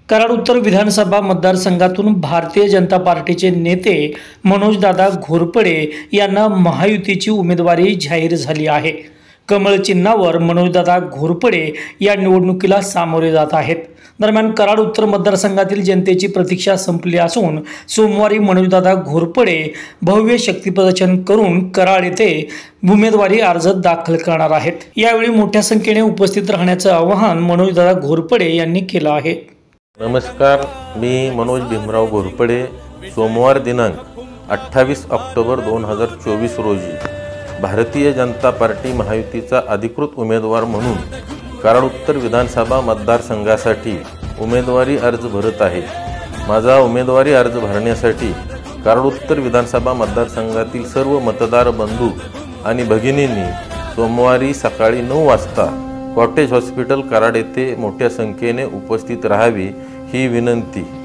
कराड उत्तर विधानसभा मतदारसंघातून भारतीय जनता पार्टीचे नेते मनोजदादा घोरपडे यांना महायुतीची उमेदवारी जाहीर झाली आहे। कमळ चिन्हावर मनोजदादा घोरपडे या निवडणुकीला सामोरे जात आहेत। दरम्यान कराड उत्तर मतदारसंघातील जनतेची प्रतीक्षा संपली असून सोमवारी मनोजदादा घोरपडे भव्य शक्तीप्रदर्शन करून कराड येथे उमेदवारी अर्ज दाखल करणार आहेत। यावेळी मोठ्या संख्येने उपस्थित राहण्याचे आवाहन मनोजदादा घोरपडे यांनी केले आहे। नमस्कार, मी मनोज भीमराव घोरपडे सोमवार दिनांक 28 ऑक्टोबर 2024 रोजी भारतीय जनता पार्टी महायुतीचा अधिकृत उमेदवार म्हणून कराड उत्तर विधानसभा मतदारसंघासाठी उमेदवारी अर्ज भरत आहे। माझा उमेदवारी अर्ज भरण्यासाठी कराड उत्तर विधानसभा मतदारसंघातील सर्व मतदार बंधू आणि भगिनींनी सोमवारी सकाळी 9 वाजता कॉटेज हॉस्पिटल कराड येथे मोठ्या संख्येने उपस्थित राहावी ही विनंती।